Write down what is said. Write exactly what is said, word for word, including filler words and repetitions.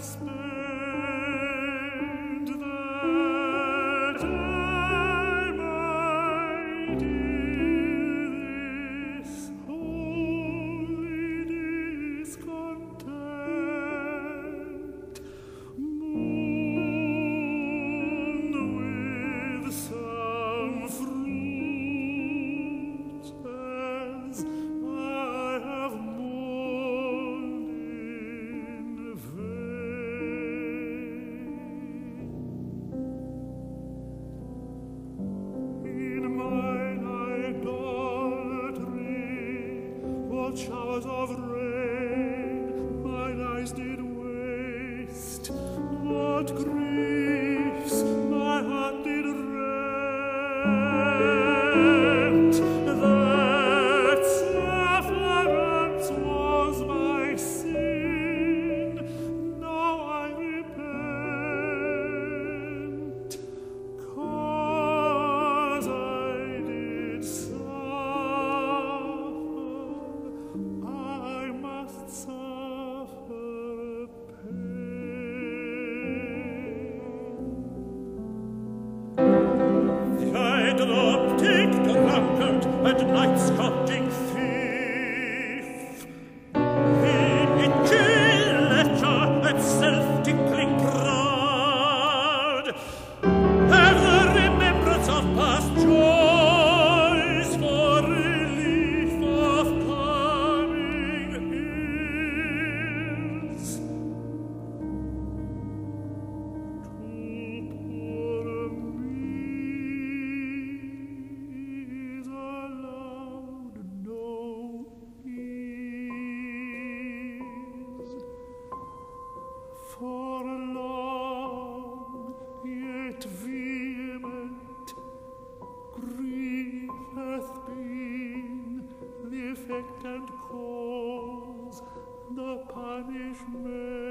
spend that I might hear this holy discontent, mourned with some fruit as I have mourned in vain. In mine idolatry, what showers of rain mine eyes did waste, what griefs my heart did rent, that sufferance was my sin. Now I repent, 'cause I did suffer, I must suffer pain. The idol-optic drunkard and night-scotching thief, the itchy lecher and self-tickling crowd, have the remembrance of past joys for relief of coming ills. To poor me is allowed no ease, for long yet vehement grief hath been the effect and cause, the punishment.